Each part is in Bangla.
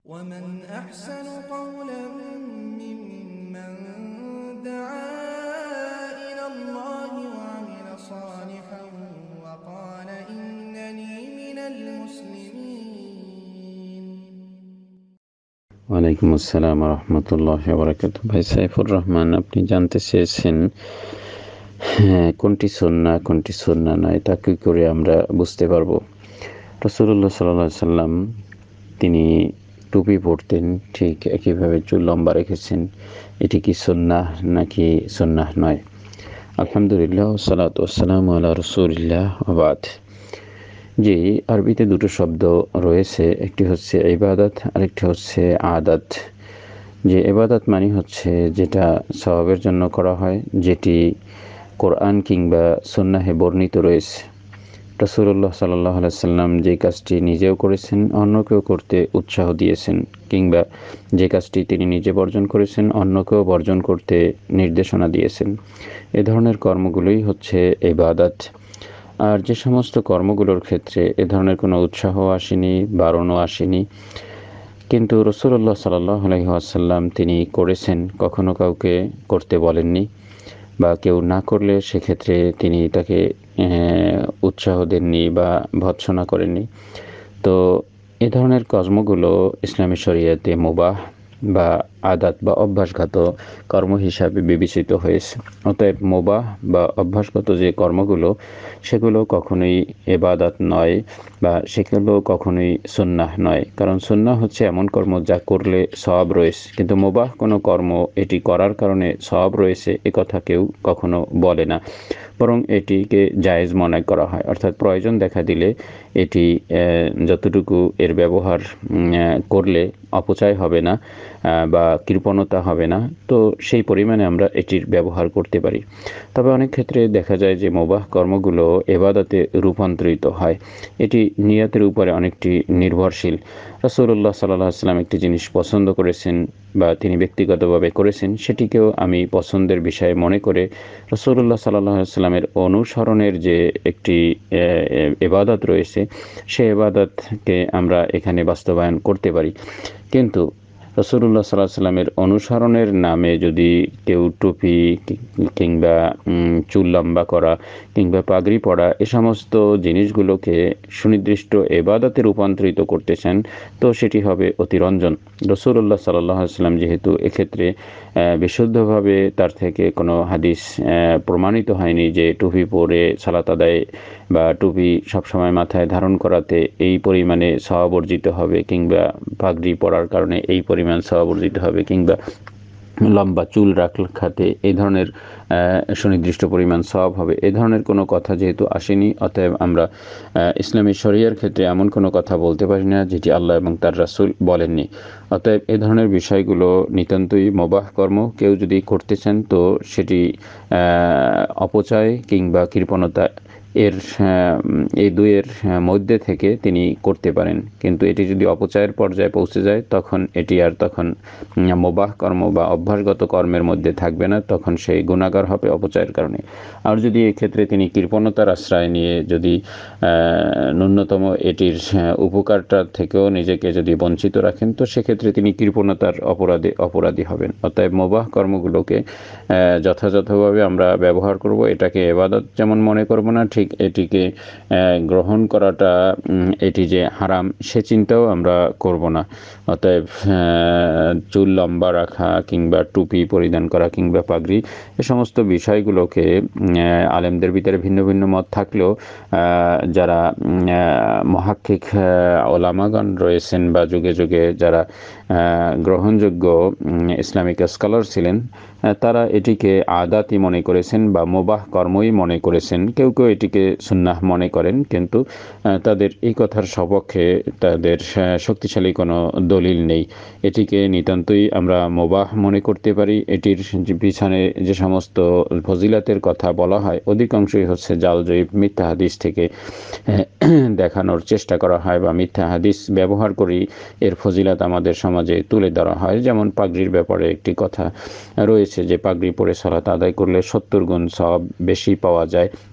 ومن أحسن قولا ممن دعا إلى الله وعمل صالحا وقال إنني من المسلمين. ওয়ালাইকুম আসসালাম রহমতুল্লাহ বারাকাতুহু। ভাই সাইফুর রহমান, আপনি জানতে চেয়েছেন কোনটি সুন্নাহ কোনটি সুন্নাহ নয়, এটা কী করে আমরা বুঝতে পারবো? রাসূলুল্লাহ সাল্লাল্লাহু আলাইহি সাল্লাম তিনি টুপি পরতেন, ঠিক একইভাবে চুল লম্বা রেখেছেন। এটি কি সুন্নাহ নাকি সুন্নাহ নয়? আলহামদুলিল্লাহ ওয়াসসালাতু ওয়াসসালামু আলা রাসূলিল্লাহ ওয়া বাদ। জি, আরবিতে দুটো শব্দ রয়েছে, একটি হচ্ছে ইবাদত, আরেকটি হচ্ছে আদাত। যে ইবাদত মানে হচ্ছে যেটা সওয়াবের জন্য করা হয়, যেটি কোরআন কিংবা সুন্নাহে বর্ণিত রয়েছে। রাসূলুল্লাহ সাল্লাল্লাহু আলাইহি সাল্লাম যে কাজটি নিজেও করেছেন, অন্যকেও করতে উৎসাহ দিয়েছেন, কিংবা যে কাজটি তিনি নিজে বর্জন করেছেন, অন্যকেও বর্জন করতে নির্দেশনা দিয়েছেন। এ ধরনের কর্মগুলোই হচ্ছে ইবাদত। আর যে সমস্ত কর্মগুলোর ক্ষেত্রে এ ধরনের কোনো উৎসাহ আসেনি, বারণও আসেনি, কিন্তু রাসূলুল্লাহ সাল্লাল্লাহু আলাইহি ওয়াসাল্লাম তিনি করেছেন, কখনো কাউকে করতে বলেননি, বা কেউ না করলে সেক্ষেত্রে তিনি তাকে উৎসাহ দেননি বা ভর্ৎসনা করেননি। তো এ ধরনের কর্মগুলো ইসলামী শরীয়তে মুবাহ বা আদাত বা অভ্যাসগত কর্ম হিসাবে বিবেচিত হয়েছে। অতএব মুবাহ বা অভ্যাসগত যে কর্মগুলো, সেগুলো কখনোই ইবাদত নয় বা সেগুলো কখনোই সুন্নাহ নয়। কারণ সুন্নাহ হচ্ছে এমন কর্ম যা করলে সওয়াব রয়েছে, কিন্তু মুবাহ কোনো কর্ম এটি করার কারণে সওয়াব রয়েছে এ কথা কেউ কখনো বলে না, বরং এটিকে জায়েজ মনে করা হয়। অর্থাৎ প্রয়োজন দেখা দিলে এটি যতটুকু এর ব্যবহার করলে অপচয় হবে না বা কৃপণতা হবে না, তো সেই পরিমাণে আমরা এটির ব্যবহার করতে পারি। তবে অনেক ক্ষেত্রে দেখা যায় যে মুবাহ কর্মগুলো ইবাদতে রূপান্তরিত হয়। এটি নিয়তের উপরে অনেকটি নির্ভরশীল। রাসূলুল্লাহ সাল্লাল্লাহু আলাইহি ওয়াসাল্লাম একটি জিনিস পছন্দ করেছেন বা তিনি ব্যক্তিগতভাবে করেছেন, সেটিকেও আমি পছন্দের বিষয় মনে করে রাসূলুল্লাহ সাল্লাল্লাহু আলাইহি ওয়াসাল্লামের অনুসরণের যে একটি ইবাদত রয়েছে, সেই ইবাদতকে আমরা এখানে বাস্তবায়ন করতে পারি। কিন্তু রাসূলুল্লাহ সাল্লাল্লাহু আলাইহি ওয়াসাল্লামের অনুসরণের নামে যদি কেউ টুপি কিংবা চুল লম্বা করা কিংবা পাগড়ি পরা এ সমস্ত জিনিসগুলোকে সুনির্দিষ্ট ইবাদতে রূপান্তরিত করতে চান, তো সেটি হবে অতিরঞ্জন। রাসূলুল্লাহ সাল্লাল্লাহু আলাইহি ওয়াসাল্লাম যেহেতু এক্ষেত্রে বিশুদ্ধভাবে তার থেকে কোনো হাদিস প্রমাণিত হয়নি যে টুপি পরে সালাত আদায় বা টুপি সবসময় মাথায় ধারণ করাতে এই পরিমাণে সওয়াব অর্জিত হবে, কিংবা পাগড়ি পরার কারণে এই পরিমাণ সওয়াব অর্জিত হবে, কিংবা লম্বা চুল রাখাতে এই ধরনের সুনির্দিষ্ট পরিমাণ সওয়াব হবে, এ ধরনের কোনো কথা যেহেতু আসেনি, অতএব আমরা ইসলামী শরিয়ার ক্ষেত্রে এমন কোনো কথা বলতে পারি না যেটি আল্লাহ এবং তার রাসূল বলেননি। অতএব এ ধরনের বিষয়গুলো নিতান্তই মুবাহ কর্ম। কেউ যদি করতে চান তো সেটি অপচয় কিংবা কৃপণতা এর এই দুইয়ের মধ্যে থেকে তিনি করতে পারেন। কিন্তু এটি যদি অপচয়ের পর্যায়ে পৌঁছে যায়, তখন এটি আর তখন মুবাহ কর্ম বা অভ্যাসগত কর্মের মধ্যে থাকবে না, তখন সেই গুনাহগার হবে অপচয়ের কারণে। আর যদি এক্ষেত্রে তিনি কৃপণতার আশ্রয় নিয়ে যদি ন্যূনতম এটির উপকারটা থেকেও নিজেকে যদি বঞ্চিত রাখেন, তো সেক্ষেত্রে তিনি কৃপণতার অপরাধী হবেন। অতএব মুবাহ কর্মগুলোকে যথাযথভাবে আমরা ব্যবহার করব। এটাকে ইবাদত যেমন মনে করব না, ঠিক এটিকে গ্রহণ করাটা এটি যে হারাম সে চিন্তাও আমরা করব না। অতএব চুল লম্বা রাখা কিংবা টুপি পরিধান করা কিংবা পাগড়ি, এ সমস্ত বিষয়গুলোকে আলেমদের ভিতরে ভিন্ন ভিন্ন মত থাকলেও যারা মুহাক্কিক ওলামাগণ রয়েছেন বা যুগে যুগে যারা গ্রহণযোগ্য ইসলামিক স্কলার ছিলেন, তারা এটিকে আদাতই মনে করেছেন বা মুবাহ কর্মই মনে করেছেন। কেউ কেউ এটিকে সুন্নাহ মনে করেন, কিন্তু তাদের এই কথার সপক্ষে তাদের শক্তিশালী কোনো দলিল নেই। এটিকে নিতান্তই আমরা মুবাহ মনে করতে পারি। এটির পিছনে যে সমস্ত ফজিলাতের কথা বলা হয়, অধিকাংশই হচ্ছে জাল জয়ীব মিথ্যা হাদিস থেকে দেখানোর চেষ্টা করা হয় বা মিথ্যা হাদিস ব্যবহার করেই এর ফজিলাত আমাদের সমাজে তুলে ধরা হয়। যেমন পাগড়ির ব্যাপারে একটি কথা রয়েছে যে পাগড়ি পরে সালাত আদায় করলে 70 গুণ সওয়াব বেশি পাওয়া যায়।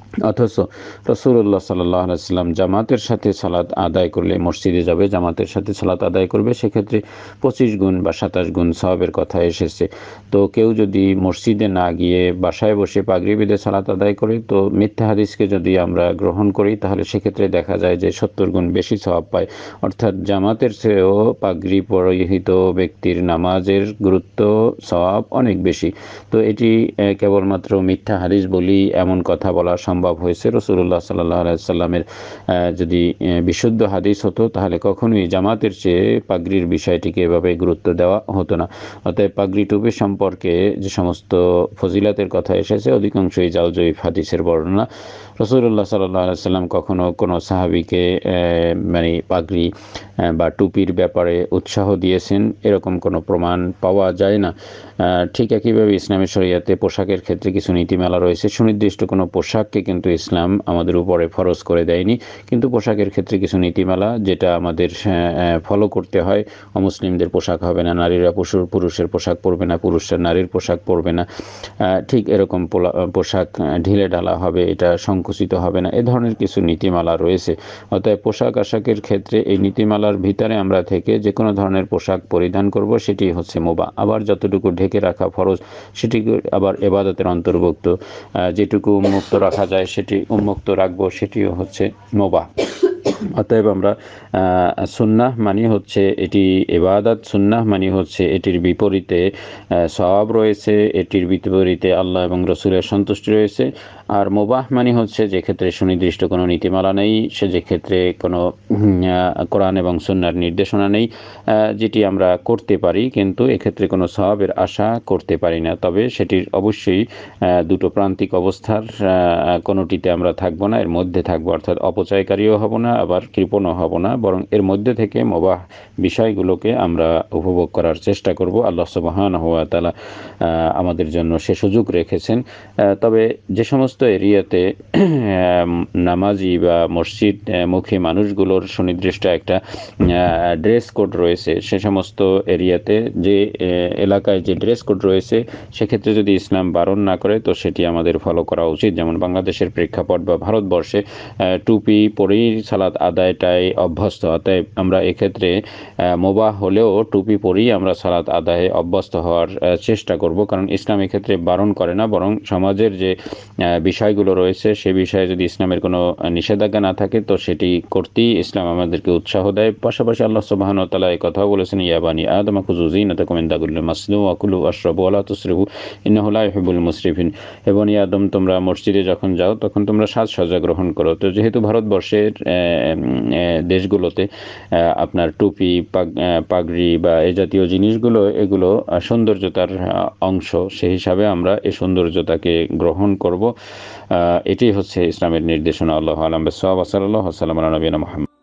অথচ রাসূলুল্লাহ সাল্লাল্লাহু আলাইহি ওয়াসাল্লাম জামাতের সাথে সালাত আদায় করলে, মসজিদে যাবে জামাতের সাথে সালাত আদায় করবে, সেক্ষেত্রে 25 গুণ বা 27 গুণ সওয়াবের কথা এসেছে। তো কেউ যদি মসজিদে না গিয়ে বাসায় বসে পাগড়ি বেঁধে সালাত আদায় করে, তো মিথ্যা হাদিসকে যদি আমরা গ্রহণ করি তাহলে সেক্ষেত্রে দেখা যায় যে 70 গুণ বেশি সওয়াব পায়। অর্থাৎ জামাতের চেয়েও পাগড়ি পরিহিত ব্যক্তির নামাজের গুরুত্ব, সওয়াব অনেক বেশি। তো এটি কেবলমাত্র মিথ্যা হাদিস বলি এমন কথা বলা সম্ভব হয়েছে। রাসূলুল্লাহ সাল্লাল্লাহু আলাইহি ওয়াসাল্লামের যদি বিশুদ্ধ হাদিস হতো তাহলে কখনোই জামাতের চেয়ে পাগড়ির বিষয়টিকে এভাবে গুরুত্ব দেওয়া হতো না। অতএব পাগড়ি টুপি সম্পর্কে যে সমস্ত ফজিলাতের কথা এসেছে অধিকাংশই জাওজয়ীফ হাদিসের বর্ণনা। রাসূলুল্লাহ সাল্লাল্লাহু আলাইহি ওয়াসাল্লাম কখনো কোনো সাহাবীকে মানে পাগড়ি বা টুপির ব্যাপারে উৎসাহ দিয়েছেন এরকম কোনো প্রমাণ পাওয়া যায় না। ঠিক একইভাবে ইসলামী শরীয়তে পোশাকের ক্ষেত্রে কিছু নীতিমালা রয়েছে। সুনির্দিষ্ট কোনো পোশাককে কিন্তু ইসলাম আমাদের উপরে ফরজ করে দেয়নি, কিন্তু পোশাকের ক্ষেত্রে কিছু নীতিমালা যেটা আমাদের ফলো করতে হয়। অমুসলিমদের পোশাক হবে না, নারীরা পুরুষের পোশাক পরবে না, পুরুষরা নারীর পোশাক পরবে না, ঠিক এরকম পোশাক ঢিলে ঢালা হবে, এটা সংকুচিত হবে না, এ ধরনের কিছু নীতিমালা রয়েছে। অতএব পোশাক আশাকের ক্ষেত্রে এই নীতিমালার ভিতরে আমরা থেকে যে কোনো ধরনের পোশাক পরিধান করব সেটি হচ্ছে মুবাহ। আবার যতটুকু ঢেকে রাখা ফরজ সেটি আবার ইবাদতের অন্তর্ভুক্ত। যেটুকু উন্মুক্ত রাখা যায় সেটি উন্মুক্ত রাখবো, সেটিও হচ্ছে মুবাহ। অতএব আমরা সুন্নাহ মানে হচ্ছে এটি ইবাদত, সুন্নাহ মানে হচ্ছে এটির বিপরীতে সওয়াব রয়েছে, এটির বিপরীতে আল্লাহ এবং রসুলের সন্তুষ্টি রয়েছে। আর মুবাহ মানে হচ্ছে যে ক্ষেত্রে সুনির্দিষ্ট কোনো নীতিমালা নেই, সে যে ক্ষেত্রে কোনো কোরআন এবং সুন্নাহর নির্দেশনা নেই, যেটি আমরা করতে পারি কিন্তু এক্ষেত্রে কোনো সওয়াবের আশা করতে পারি না। তবে সেটির অবশ্যই দুটো প্রান্তিক অবস্থার কোনোটিতে আমরা থাকবো না, এর মধ্যে থাকবো। অর্থাৎ অপচয়কারীও হব না, আবার কৃপণও হব না, বরং এর মধ্যে থেকে মুবাহ বিষয়গুলোকে আমরা উপভোগ করার চেষ্টা করব। আল্লাহ সুবহানাহু ওয়া তাআলা আমাদের জন্য সে সুযোগ রেখেছেন। তবে যে সমস্ত এরিয়াতে নামাজি বা মসজিদ মুখী মানুষগুলোর সুনির্দিষ্ট একটা ড্রেস কোড রয়েছে, সে সমস্ত এরিয়াতে যে এলাকায় যে ড্রেস কোড রয়েছে সেক্ষেত্রে যদি ইসলাম বারণ না করে তো সেটি আমাদের ফলো করা উচিত। যেমন বাংলাদেশের প্রেক্ষাপট বা ভারতবর্ষে টুপি পরেই সালাত আদায়টাই অভ্যস্ত। অতএব আমরা এক্ষেত্রে মুবাহ হলেও টুপি পরেই আমরা সালাত আদায়ে অভ্যস্ত হওয়ার চেষ্টা করব, কারণ ইসলাম এক্ষেত্রে বারণ করে না, বরং সমাজের যে বিষয়গুলো রয়েছে সে বিষয়ে যদি ইসলামের কোনো নিষেধাজ্ঞা না থাকে তো সেটি করতেই ইসলাম আমাদেরকে উৎসাহ দেয়। পাশাপাশি আল্লাহ সুবহানাহু ওয়া তাআলা এই কথাও বলেছেন, ইয়া বানি আদম খুযু যিনাতাকুম ইনদা কুল্লি মাসজিদ ওয়া কুলু ওয়াশরাবু ওয়া লা তুসরিফু ইন্নাহু লা ইউহিব্বুল মুসরিফিন। হে বনি আদম, তোমরা মসজিদে যখন যাও তখন তোমরা সাজসজ্জা গ্রহণ করো। তো যেহেতু ভারতবর্ষের দেশগুলোতে আপনার টুপি, পাগড়ি বা এই জাতীয় জিনিসগুলো এগুলো সৌন্দর্যতার অংশ, সেই হিসাবে আমরা এই সৌন্দর্যতাকে গ্রহণ করব। এটি হচ্ছে ইসলামের নির্দেশনা। আল্লাহু আ'লাম বিস-সাওয়াব। সাল্লাল্লাহু আলাইহি ওয়া সাল্লাম আলা নবিয়িনা মুহাম্মদ।